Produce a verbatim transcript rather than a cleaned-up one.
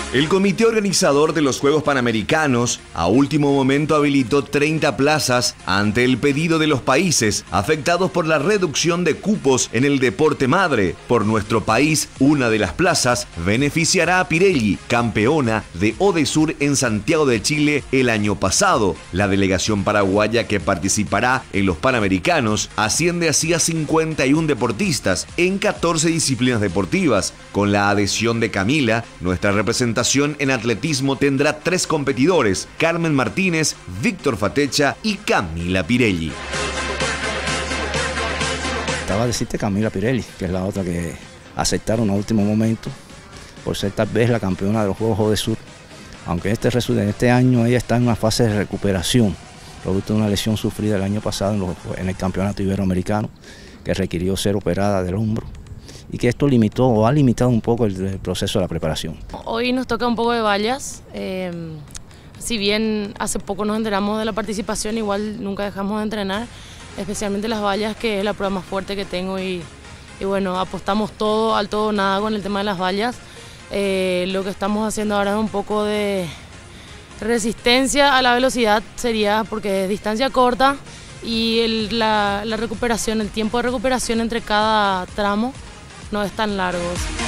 El comité organizador de los Juegos Panamericanos a último momento habilitó treinta plazas ante el pedido de los países afectados por la reducción de cupos en el deporte madre. Por nuestro país, una de las plazas beneficiará a Pirelli, campeona de Odesur en Santiago de Chile el año pasado. La delegación paraguaya que participará en los Panamericanos asciende así a cincuenta y un deportistas en catorce disciplinas deportivas. Con la adhesión de Camila, nuestra representación en atletismo tendrá tres competidores: Carmen Martínez, Víctor Fatecha y Camila Pirelli. Estaba a decirte Camila Pirelli, que es la otra que aceptaron a último momento por ser tal vez la campeona de los Juegos Odesur, aunque este, en este año ella está en una fase de recuperación, producto de una lesión sufrida el año pasado en, los, en el Campeonato Iberoamericano, que requirió ser operada del hombro, y que esto limitó o ha limitado un poco el, el proceso de la preparación. Hoy nos toca un poco de vallas. Eh, si bien hace poco nos enteramos de la participación, igual nunca dejamos de entrenar, especialmente las vallas, que es la prueba más fuerte que tengo, y, y bueno, apostamos todo al todo o nada con el tema de las vallas. Eh, lo que estamos haciendo ahora es un poco de resistencia a la velocidad, sería porque es distancia corta, y el, la, la recuperación, el tiempo de recuperación entre cada tramo no es tan largo.